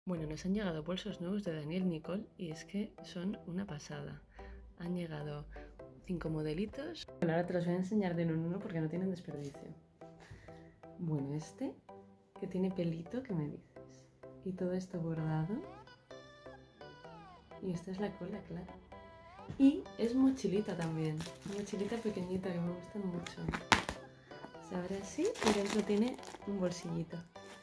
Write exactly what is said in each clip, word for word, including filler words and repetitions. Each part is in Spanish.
Bueno, nos han llegado bolsos nuevos de Daniel Nicole y es que son una pasada. Han llegado cinco modelitos. Bueno, ahora te los voy a enseñar de uno en uno porque no tienen desperdicio. Bueno, este que tiene pelito, ¿qué me dices? Y todo esto bordado. Y esta es la cola, claro. Y es mochilita también, una mochilita pequeñita que me gustan mucho. Se abre así y dentro tiene un bolsillito.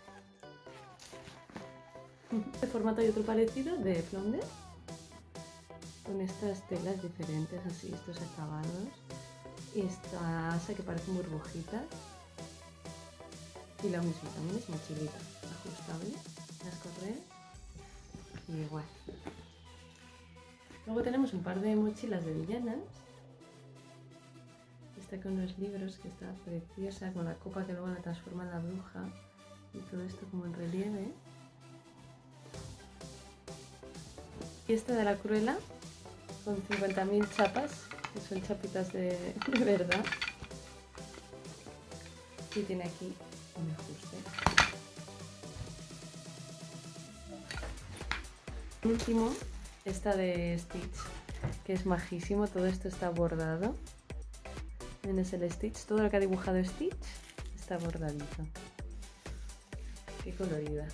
De formato hay otro parecido de Flounder, con estas telas diferentes, así, estos acabados. Y esta asa que parece burbujitas. Y lo mismo, también es mochilita, ajustable, las correas y igual. Luego tenemos un par de mochilas de villanas. Esta con los libros, que está preciosa, con la copa que luego la transforma en la bruja. Y todo esto como en relieve. Y esta de la Cruella, con cincuenta mil chapas, que son chapitas de, de verdad. Y tiene aquí un ajuste. Por último, esta de Stitch, que es majísimo, todo esto está bordado. Tienes el Stitch, todo lo que ha dibujado Stitch está bordadito. Qué colorida.